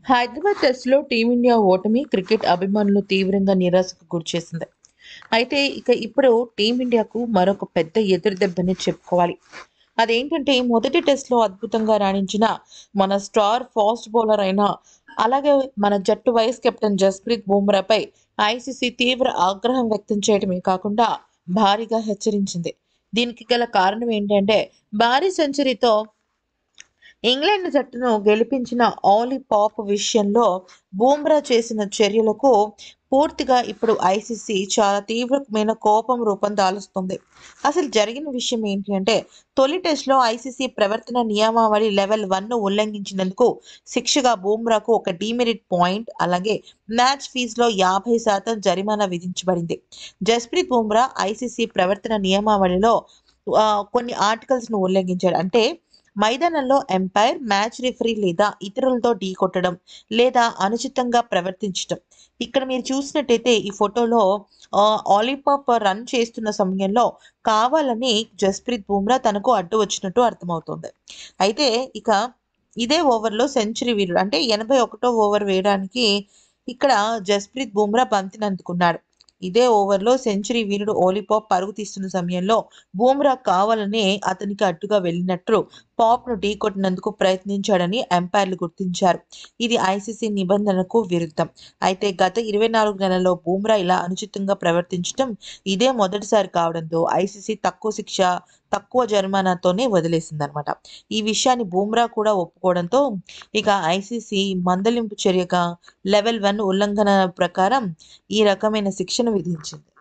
హైదరాబాద్ టెస్ట్‌లో టీమిండియా ఓటమి క్రికెట్ అభిమానులు తీవ్రంగా నిరాశకు గురిచేసింది. అయితే ఇప్పుడు టీమిండియాకు మరొక పెద్ద ఎదురుదెబ్బనే చెప్పుకోవాలి. అదేంటంటే మొదటి టెస్ట్‌లో అద్భుతంగా రాణించిన మన స్టార్ ఫాస్ట్ బౌలర్ అయిన అలాగే మన జట్టు వైస్ కెప్టెన్ జస్‌ప్రీత్ బుమ్రాపై ఐసీసీ తీవ్ర ఆగ్రహం వ్యక్తం చేయడమే కాకుండా భారీగా హెచ్చరించింది. దీనికి గల కారణం ఏంటంటే భారీ సెంచరీతో ఇంగ్లాండ్ జట్టును గెలిపించిన ఆలీ పాప్ విషయంలో బూమ్రా చేసిన చర్యలకు పూర్తిగా ఇప్పుడు ఐసీసీ చాలా తీవ్రమైన కోపం రూపం దాలుస్తుంది. అసలు జరిగిన విషయం ఏంటి అంటే తొలి టెస్ట్లో ఐసీసీ ప్రవర్తన నియమావళి లెవెల్ 1ను ఉల్లంఘించినందుకు శిక్షగా బూమ్రాకు ఒక డీమెరిట్ పాయింట్ అలాగే మ్యాచ్ ఫీజులో 50% జరిమానా విధించబడింది. జస్ప్రీత్ బుమ్రా ఐసీసీ ప్రవర్తన నియమావళిలో కొన్ని ఆర్టికల్స్‌ను ఉల్లంఘించాడు. అంటే మైదానంలో ఎంపైర్, మ్యాచ్ రిఫరీ లేదా ఇతరులతో ఢీకొట్టడం లేదా అనుచితంగా ప్రవర్తించటం. ఇక్కడ మీరు చూసినట్టయితే ఈ ఫోటోలో ఆలిపాప్ రన్ చేస్తున్న సమయంలో కావాలని జస్ప్రీత్ బుమ్రా తనకు అడ్డు వచ్చినట్టు అర్థమవుతుంది. అయితే ఇక ఇదే ఓవర్‌లో సెంచరీ వీరుడు అంటే 81వ ఓవర్ వేయడానికి ఇక్కడ జస్ప్రీత్ బుమ్రా బంతిని అందుకున్నాడు. ఇదే ఓవర్‌లో సెంచరీ వీరుడు ఓలీ పరుగు తీస్తున్న సమయంలో బుమ్రా కావాలనే అతనికి అడ్డుగా వెళ్ళినట్లు పాప్‌ను ఢీకొట్టినందుకు ప్రయత్నించాడని అంపైర్లు గుర్తించారు. ఇది ఐసీసీ నిబంధనలకు విరుద్ధం. అయితే గత 24 నెలల్లో బుమ్రా ఇలా అనుచితంగా ప్రవర్తించడం ఇదే మొదటిసారి కావడంతో ఐసీసీ తక్కువ శిక్ష, తక్కువ జరిమానాతోనే వదిలేసిందనమాట. ఈ విషయాన్ని బుమ్రా కూడా ఒప్పుకోవడంతో ఇక ఐసీసీ మందలింపు చర్యగా లెవెల్ 1 ఉల్లంఘన ప్రకారం ఈ రకమైన శిక్షను విధించింది.